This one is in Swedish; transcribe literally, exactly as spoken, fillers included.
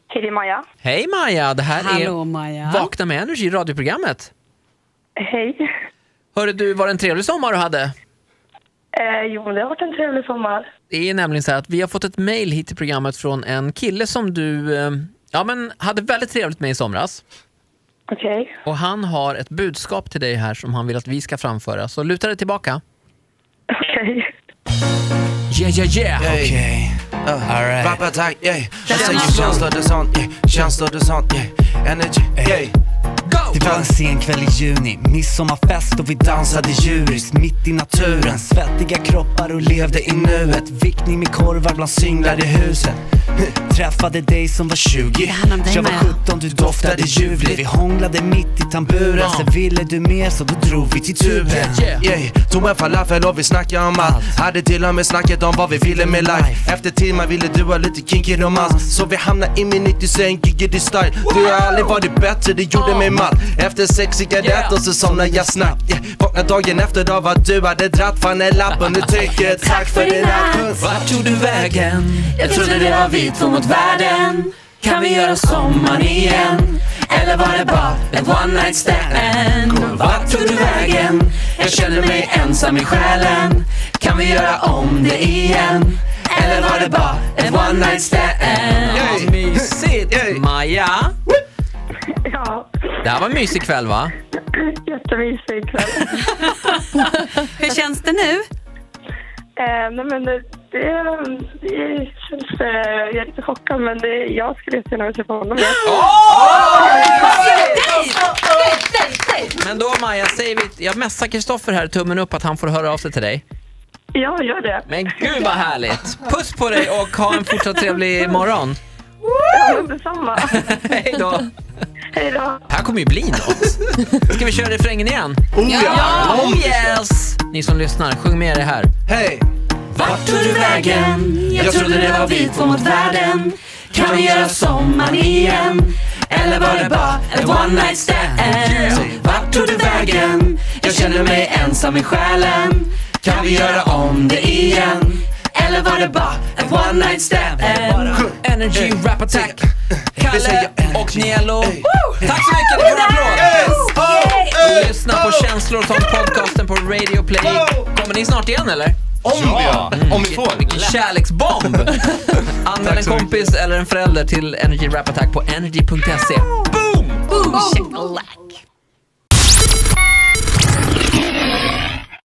Hej, det är Maja. Hej Maja, det här Hallå, är Maja. Vakna med Energy, radioprogrammet. Hej. Hörde du, var det en trevlig sommar du hade? Eh, jo, det har varit en trevlig sommar. Det är nämligen så här att vi har fått ett mejl hit till programmet från en kille som du eh, ja, men hade väldigt trevligt med i somras. Okej. Okay. Och han har ett budskap till dig här som han vill att vi ska framföra. Så luta dig tillbaka. Okej. Okay. Yeah, yeah, yeah. Okej. Okay. Uh, all right. Rap attack, yeah. Jag säger känslor, det är sånt, yeah. Känslor, det är sånt, yeah. Energy, yeah. Det var en sen kväll i juni, midsommarfest och vi dansade djuriskt mitt i naturen. Svettiga kroppar och levde i nuet. Vickning med korvar bland singlar i huset. Träffade dig som var tjugo. Jag var sjutton, du doftade ljuvligt. Vi hånglade mitt i tamburen. Sen ville du mer så då drog vi till tuben. Yeah, tog en falafel och vi snackade om allt. Hade till och med snackat om vad vi ville med life. Efter timmar ville du ha lite kinky romans. Så vi hamnade i min nittiosen giggity style. Du har aldrig varit bättre, det gjorde mig mal. Efter sex cigaretter så somnade jag snabbt, yeah. Vaknade dagen efter av att du hade dratt fan en lapp. Och nu tycker jag tack för din natt. Vart tog du vägen? Jag trodde det var vi två mot världen. Kan vi göra sommar igen? Eller var det bara ett one night stand? Vart tog du vägen? Jag känner mig ensam i själen. Kan vi göra om det igen? Eller var det bara ett one night stand? Ja, mysigt, Maja. Ja. Det här var en mysig kväll, va? Jättemysig kväll. Hur känns det nu? Eh, nej men det, det, det känns... Eh, jag är lite chockad, men det, jag skulle jättegärna vilja träffa honom. Men då, Maja, säger vi... Jag messar Kristoffer här, tummen upp, att han får höra av sig till dig. Ja, gör det. Men gud vad härligt. Puss på dig och ha en fortsatt trevlig morgon. Ja, detsamma. Hej då. Hej då. Här kommer ju bli något. Ska vi köra refrängen igen? Oh ja! Ja. Oh yes! Ni som lyssnar, sjung med det här. Hej! Vart tog du vägen? Jag trodde det var vi två mot världen. Kan vi göra sommar igen? Eller var det bara ett one night stand? Vart tog du vägen? Jag känner mig ensam i själen. Kan vi göra om det igen? Eller var det bara ett one night stand? Energy Rap Attack, Kalle och Nielo. Tack så mycket, det får en applåd. Lyssna på Känslor och sånt, podcasten på Radio Play. Kommer ni snart igen eller? Om ja, mm. om vi får. Vilken kärleksbomb. Anmäl en kompis eller en förälder till Energy Rap Attack på energy punkt se. Boom! Boom! Boom.